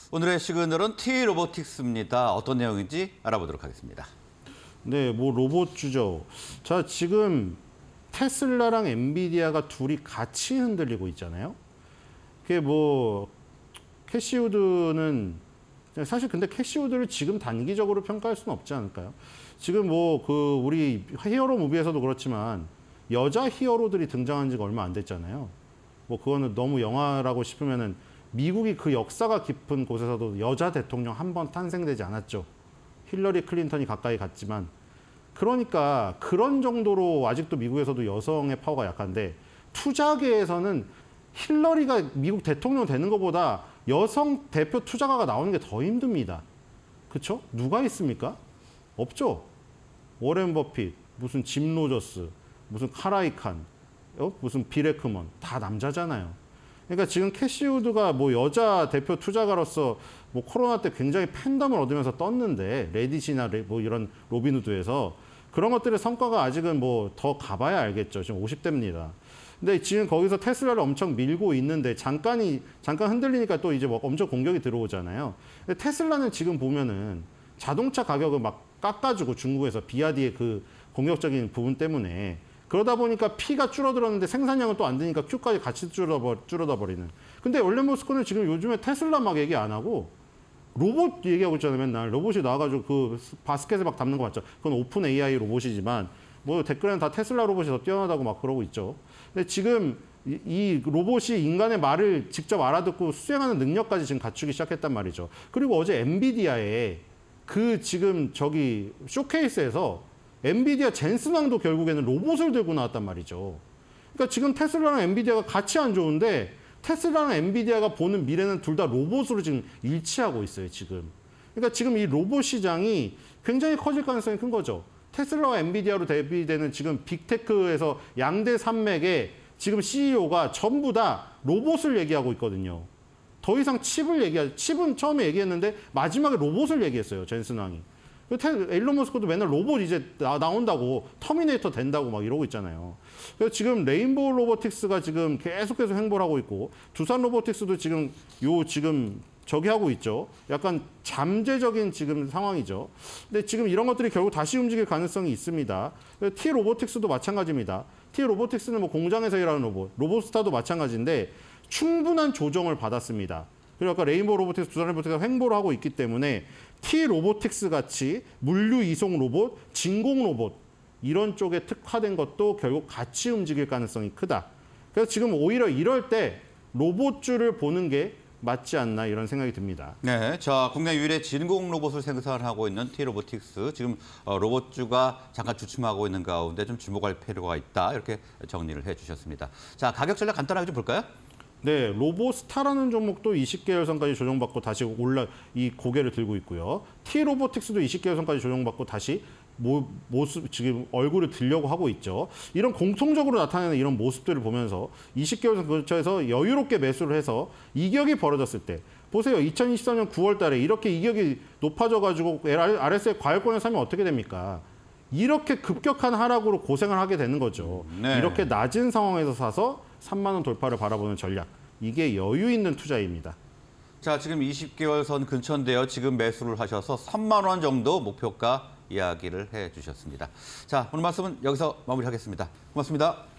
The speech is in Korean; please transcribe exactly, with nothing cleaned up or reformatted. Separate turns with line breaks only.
오늘의 시그널은 T-로보틱스입니다. 어떤 내용인지 알아보도록 하겠습니다.
네, 뭐 로봇주죠. 자, 지금 테슬라랑 엔비디아가 둘이 같이 흔들리고 있잖아요. 그게 뭐 캐시우드는 사실 근데 캐시우드를 지금 단기적으로 평가할 수는 없지 않을까요? 지금 뭐 그 우리 히어로 무비에서도 그렇지만 여자 히어로들이 등장한 지가 얼마 안 됐잖아요. 뭐 그거는 너무 영화라고 싶으면은 미국이 그 역사가 깊은 곳에서도 여자 대통령 한 번 탄생되지 않았죠. 힐러리 클린턴이 가까이 갔지만. 그러니까 그런 정도로 아직도 미국에서도 여성의 파워가 약한데 투자계에서는 힐러리가 미국 대통령 되는 것보다 여성 대표 투자가가 나오는 게 더 힘듭니다. 그렇죠? 누가 있습니까? 없죠. 워렌 버핏, 무슨 짐 로저스, 무슨 카라이칸, 어? 무슨 빌 에크먼 다 남자잖아요. 그러니까 지금 캐시우드가 뭐 여자 대표 투자가로서 뭐 코로나 때 굉장히 팬덤을 얻으면서 떴는데 레딧이나 레, 뭐 이런 로빈후드에서 그런 것들의 성과가 아직은 뭐 더 가봐야 알겠죠. 지금 오십 대입니다. 근데 지금 거기서 테슬라를 엄청 밀고 있는데 잠깐이 잠깐 흔들리니까 또 이제 뭐 엄청 공격이 들어오잖아요. 근데 테슬라는 지금 보면은 자동차 가격을 막 깎아주고 중국에서 비아디의 그 공격적인 부분 때문에 그러다 보니까 P가 줄어들었는데 생산량은 또 안 되니까 Q까지 같이 줄어버, 줄어다 버리는. 근데 원래 머스크는 지금 요즘에 테슬라 막 얘기 안 하고 로봇 얘기하고 있잖아요. 맨날 로봇이 나와가지고 그 바스켓에 막 담는 거 맞죠? 그건 오픈 에이아이 로봇이지만 뭐 댓글에는 다 테슬라 로봇이 더 뛰어나다고 막 그러고 있죠. 근데 지금 이, 이 로봇이 인간의 말을 직접 알아듣고 수행하는 능력까지 지금 갖추기 시작했단 말이죠. 그리고 어제 엔비디아에 그 지금 저기 쇼케이스에서 엔비디아 젠슨왕도 결국에는 로봇을 들고 나왔단 말이죠. 그러니까 지금 테슬라랑 엔비디아가 같이 안 좋은데 테슬라랑 엔비디아가 보는 미래는 둘 다 로봇으로 지금 일치하고 있어요, 지금. 그러니까 지금 이 로봇 시장이 굉장히 커질 가능성이 큰 거죠. 테슬라와 엔비디아로 대비되는 지금 빅테크에서 양대 산맥의 지금 씨이오가 전부 다 로봇을 얘기하고 있거든요. 더 이상 칩을 얘기하지, 칩은 처음에 얘기했는데 마지막에 로봇을 얘기했어요, 젠슨 왕이. 일론 머스크도 맨날 로봇 이제 나, 나온다고 터미네이터 된다고 막 이러고 있잖아요. 그래서 지금 레인보우 로보틱스가 지금 계속해서 횡보를 하고 있고 두산 로보틱스도 지금 요 지금 저기 하고 있죠. 약간 잠재적인 지금 상황이죠. 근데 지금 이런 것들이 결국 다시 움직일 가능성이 있습니다. T 로보틱스도 마찬가지입니다. T 로보틱스는 뭐 공장에서 일하는 로봇, 로봇스타도 마찬가지인데 충분한 조정을 받았습니다. 그리고 아까 레인보우 로보틱스, 두산 로보틱스가 횡보를 하고 있기 때문에 T 로보틱스 같이 물류 이송 로봇, 진공 로봇 이런 쪽에 특화된 것도 결국 같이 움직일 가능성이 크다. 그래서 지금 오히려 이럴 때 로봇주를 보는 게 맞지 않나 이런 생각이 듭니다.
네, 자 국내 유일의 진공 로봇을 생산하고 있는 T-로보틱스 지금 어, 로봇주가 잠깐 주춤하고 있는 가운데 좀 주목할 필요가 있다 이렇게 정리를 해주셨습니다. 자 가격 전략 간단하게 좀 볼까요?
네, 로보스타라는 종목도 이십 개월선까지 조정받고 다시 올라 이 고개를 들고 있고요. T-로보틱스도 이십 개월선까지 조정받고 다시 모, 모습 지금 얼굴을 들려고 하고 있죠. 이런 공통적으로 나타내는 이런 모습들을 보면서 이십 개월선 근처에서 여유롭게 매수를 해서 이격이 벌어졌을 때 보세요. 이천이십사 년 구월 달에 이렇게 이격이 높아져가지고 알에스아이 과열권을 사면 어떻게 됩니까? 이렇게 급격한 하락으로 고생을 하게 되는 거죠. 네. 이렇게 낮은 상황에서 사서 삼만 원 돌파를 바라보는 전략. 이게 여유 있는 투자입니다.
자, 지금 이십 개월선 근처인데요. 지금 매수를 하셔서 삼만 원 정도 목표가 이야기를 해주셨습니다. 자, 오늘 말씀은 여기서 마무리하겠습니다. 고맙습니다.